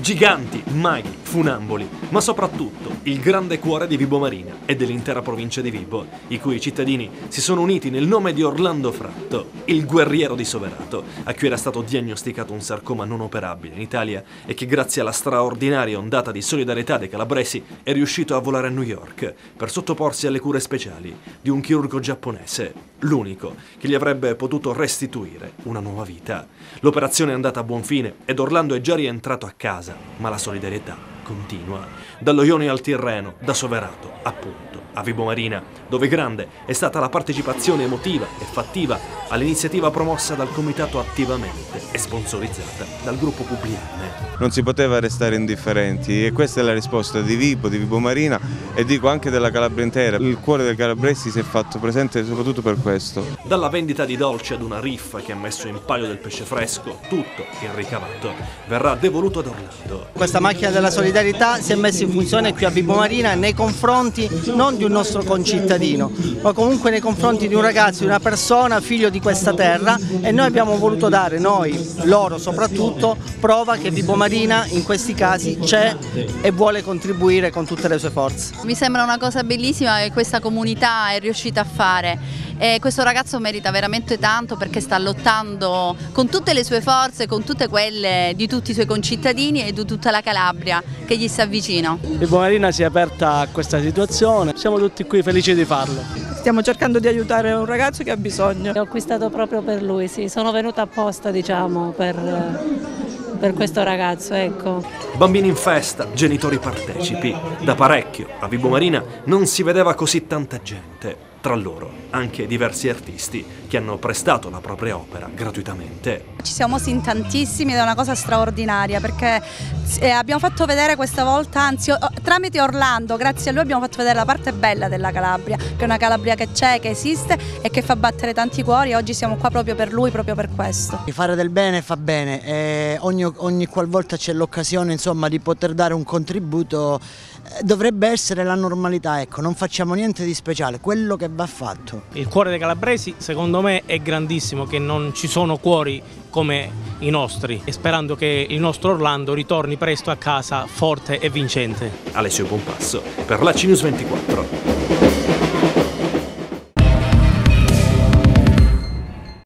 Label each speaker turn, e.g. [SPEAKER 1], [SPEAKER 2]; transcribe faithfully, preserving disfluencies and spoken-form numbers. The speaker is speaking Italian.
[SPEAKER 1] Giganti, maghi, funamboli, ma soprattutto il grande cuore di Vibo Marina e dell'intera provincia di Vibo, i cui cittadini si sono uniti nel nome di Orlando Fratto, il guerriero di Soverato, a cui era stato diagnosticato un sarcoma non operabile in Italia e che grazie alla straordinaria ondata di solidarietà dei calabresi è riuscito a volare a New York per sottoporsi alle cure speciali di un chirurgo giapponese, l'unico che gli avrebbe potuto restituire una nuova vita. L'operazione è andata a buon fine ed Orlando è già rientrato a casa, ma la solidarietà continua. Dallo Ionio al Tirreno, da Soverato, appunto, a Vibo Marina, dove grande è stata la partecipazione emotiva e fattiva all'iniziativa promossa dal comitato attivamente e sponsorizzata dal gruppo Publierne.
[SPEAKER 2] Non si poteva restare indifferenti e questa è la risposta di Vibo, di Vibo Marina e dico anche della Calabria intera. Il cuore del calabresi si è fatto presente soprattutto per questo.
[SPEAKER 1] Dalla vendita di dolci ad una riffa che ha messo in palio del pesce fresco, tutto il ricavato verrà devoluto ad Orlando.
[SPEAKER 3] Questa macchina della solidarietà si è messa in funzione qui a Vibo Marina nei confronti non di un nostro concittadino, ma comunque nei confronti di un ragazzo, di una persona, figlio di questa terra, e noi abbiamo voluto dare, noi, loro soprattutto, prova che Vibo Marina in questi casi c'è e vuole contribuire con tutte le sue forze.
[SPEAKER 4] Mi sembra una cosa bellissima che questa comunità è riuscita a fare. E questo ragazzo merita veramente tanto perché sta lottando con tutte le sue forze, con tutte quelle di tutti i suoi concittadini e di tutta la Calabria che gli sta vicino.
[SPEAKER 5] Vibo Marina si è aperta a questa situazione, siamo tutti qui felici di farlo.
[SPEAKER 6] Stiamo cercando di aiutare un ragazzo che ha bisogno.
[SPEAKER 7] L'ho acquistato proprio per lui, sì, sono venuta apposta, diciamo, per, per questo ragazzo, ecco.
[SPEAKER 1] Bambini in festa, genitori partecipi. Da parecchio a Vibo Marina non si vedeva così tanta gente. Tra loro anche diversi artisti che hanno prestato la propria opera gratuitamente.
[SPEAKER 8] Ci siamo mossi in tantissimi ed è una cosa straordinaria perché eh, abbiamo fatto vedere questa volta, anzi tramite Orlando, grazie a lui abbiamo fatto vedere la parte bella della Calabria, che è una Calabria che c'è, che esiste e che fa battere tanti cuori, e oggi siamo qua proprio per lui, proprio per questo.
[SPEAKER 3] Fare del bene fa bene e ogni, ogni qualvolta c'è l'occasione insomma di poter dare un contributo dovrebbe essere la normalità, ecco, non facciamo niente di speciale, quello che va fatto.
[SPEAKER 5] Il cuore dei calabresi secondo me è grandissimo, che non ci sono cuori come i nostri, e sperando che il nostro Orlando ritorni presto a casa forte e vincente.
[SPEAKER 1] Alessio Pompasso per la C News ventiquattro.